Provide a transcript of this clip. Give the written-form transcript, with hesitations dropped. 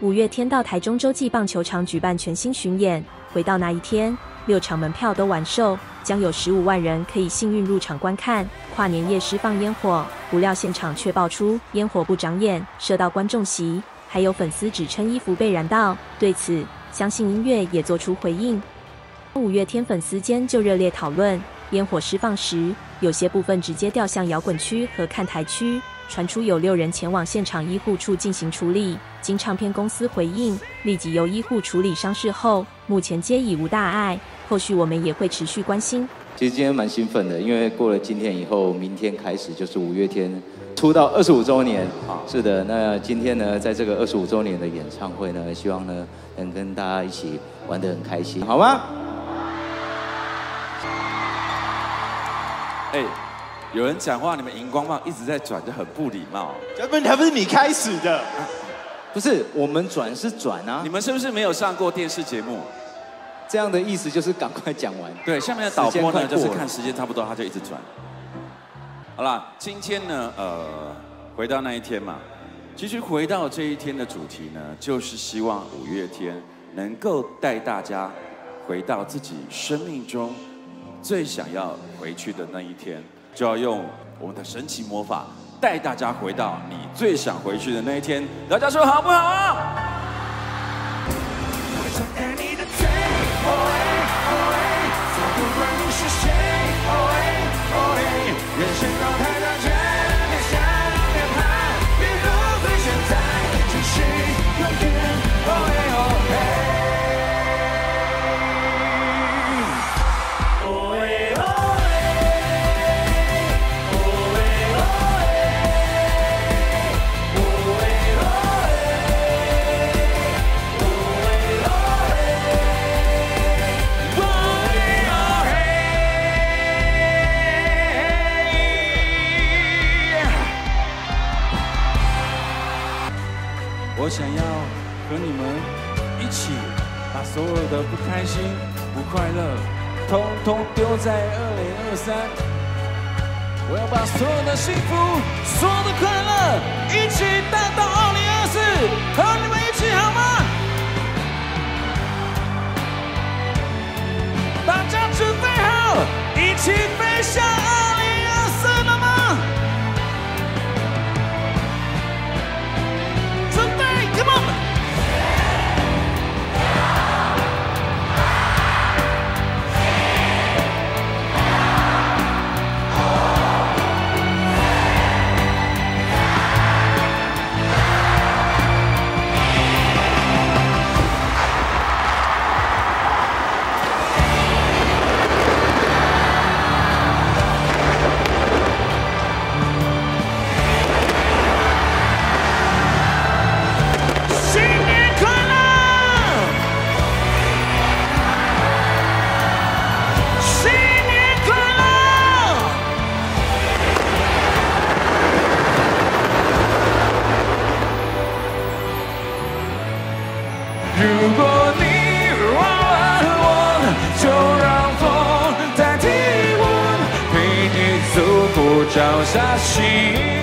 五月天到台中洲际棒球场举办全新巡演，回到那一天，6场门票都完售，将有15万人可以幸运入场观看跨年夜释放烟火。不料现场却爆出烟火不长眼，射到观众席，还有粉丝指称衣服被燃到。对此，相信音乐也做出回应。五月天粉丝间就热烈讨论，烟火释放时，有些部分直接掉向摇滚区和看台区。传出有6人前往现场医护处进行处理，经唱片公司回应，立即由医护处理伤势后，目前皆已无大碍。后续我们也会持续关心。 其实今天蛮兴奋的，因为过了今天以后，明天开始就是五月天出道25周年。是的，那今天呢，在这个25周年的演唱会呢，希望呢能跟大家一起玩得很开心，好吗？ 有人讲话，你们荧光棒一直在转，就很不礼貌。 还不是你开始的， 不是，我们转是转啊。 你们是不是没有上过电视节目？ 这样的意思就是赶快讲完。 对，下面的导播呢，就是看时间差不多，他就一直转。好啦，今天呢，回到那一天嘛，其实回到这一天的主题呢，就是希望五月天能够带大家回到自己生命中最想要回去的那一天。就要用我们的神奇魔法带大家回到你最想回去的那一天，大家说好不好啊？我想看你的嘴，做不管你是谁，人生绕太大圈，别想别怕，别后悔，现在就是永远。我想要和你们一起把所有的不开心、不快乐，统统丢在2023。我要把所有的幸福、所有的快乐，一起带到2024，和你们一起好吗？大家准备好，一起飞向2024了吗？Come on! 如果你忘了我，就让风代替我，陪你走过朝霞夕。